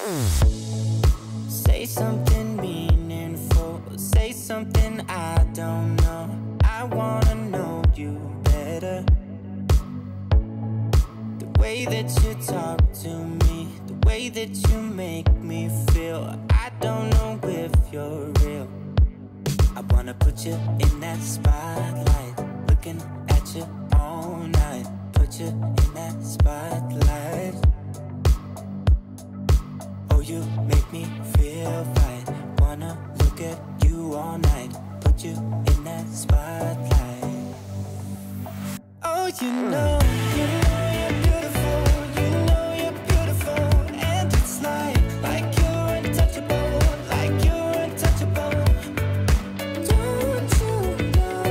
Say something meaningful, say something I don't know. I wanna know you better. The way that you talk to me, the way that you make me feel, I don't know if you're real. I wanna put you in that spotlight, looking at you all night. Put you in that spotlight. Oh, you make me feel right. Wanna look at you all night. Put you in that spotlight. Oh, you know you're beautiful. You know you're beautiful. And it's like you're untouchable. Like you're untouchable. Don't you know?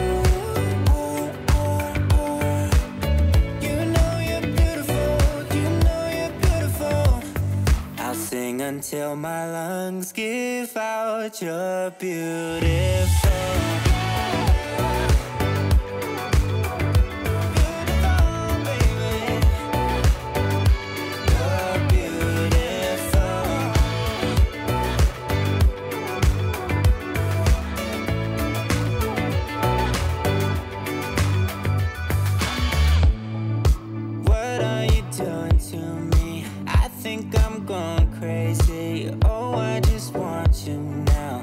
You know you're beautiful. You know you're beautiful. I'll sing until my lungs give out. You're beautiful. I'm going crazy. Oh, I just want you now.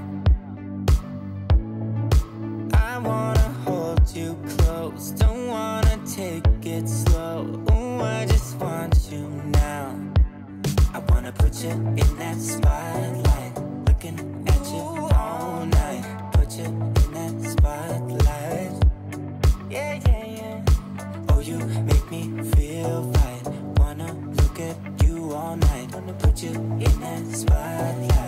I wanna hold you close, don't wanna take it slow. Oh, I just want you now. I wanna put you in that spotlight, looking at you all night. Put you in that spotlight. Yeah, yeah, yeah. Oh, you make me feel right. Wanna look at you all night. Wanna put you in that spotlight.